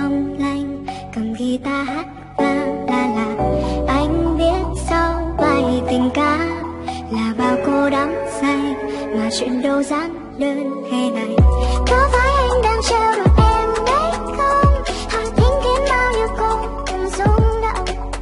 long lanh, cầm guitar hát vang la la. Anh biết sau bài tình ca là bao cô đắm say, mà chuyện đâu dám đơn thế này. Có phải anh đang treo đùa em đấy không? Hay thính kiến bao nhiêu cô cùng rung động?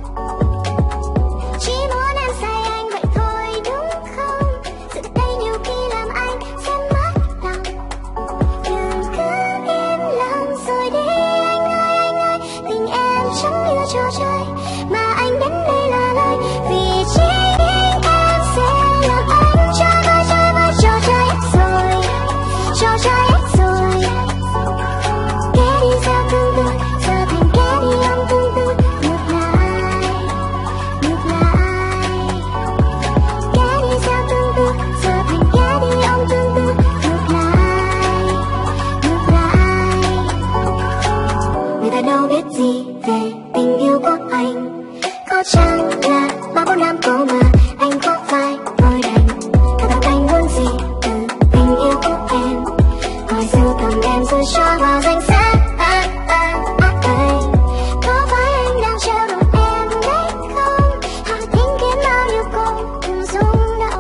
Chỉ muốn em say anh vậy thôi đúng không? Sự thật đây nhiều khi làm anh sẽ mất lòng. Đừng cứ im lặng rồi đi anh ơi, tình em chẳng như trò chơi mà anh đến đây là lời. Vì chính em sẽ làm anh trôi vơi trò chơi hết rồi, trò chơi hết rồi. Kẻ đi theo tương tư giờ thành kẻ đi ôm tương tư, ngược lại, ngược lại. Kẻ đi theo tương tư giờ thành kẻ đi ôm tương tư, ngược lại, ngược lại. Người ta đâu biết gì về tình yêu của anh, có chăng là 3-4 năm cô mà anh có phải vội đành. Cả tầm anh muốn gì từ tình yêu của em, coi sưu tầm em rồi cho vào danh sách. Có phải anh đang treo đùa em đấy không? Hay thính kiến bao nhiêu cô cùng rung động?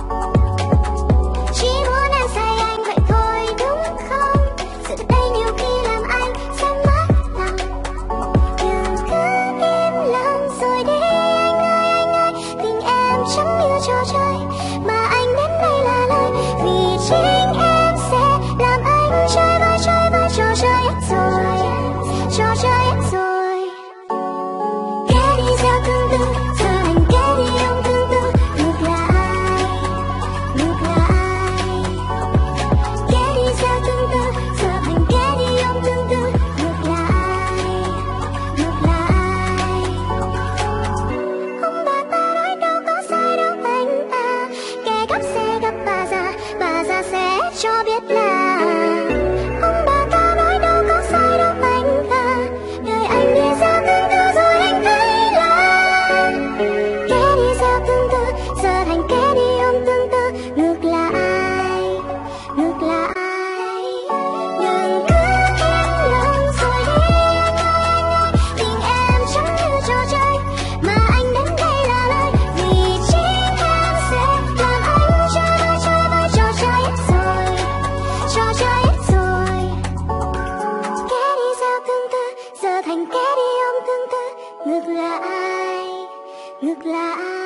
Chỉ muốn em say anh vậy thôi đúng không? Sự thật đây nhiều khi làm anh sẽ mất lòng. Đừng cứ im lặng rồi đi anh ơi, tình em chẳng như trò chơi mà anh đến đây là lời. Vì chính em sẽ làm anh trôi vơi trò chơi hết rồi, trò chơi hết rồi. Kẻ đi theo tương tư giờ thành kẻ đi ôm tương tư, ngược lại, ngược lại. Kẻ đi theo tương tư giờ thành kẻ đi ôm tương tư, ngược lại, ngược lại. Ông bà ta nói đâu có sai đâu anh à, kẻ gấp sẽ gặp bà già sẽ cho biết là. Ông bà ta nói đâu có sai đâu anh à, đời anh đi theo tương tư rồi anh thấy là kẻ đi theo tương tư giờ thành kẻ đi ôm tương tư, ngược lại, ngược lại. Đừng cứ im lặng rồi đi anh ơi, tình em chẳng như trò chơi mà anh đến đây là lời. Vì chính em sẽ làm anh trôi vơi trò chơi hết rồi, trò chơi hết rồi. Kẻ đi theo tương tư giờ thành kẻ đi ôm tương tư, ngược lại, ngược lại.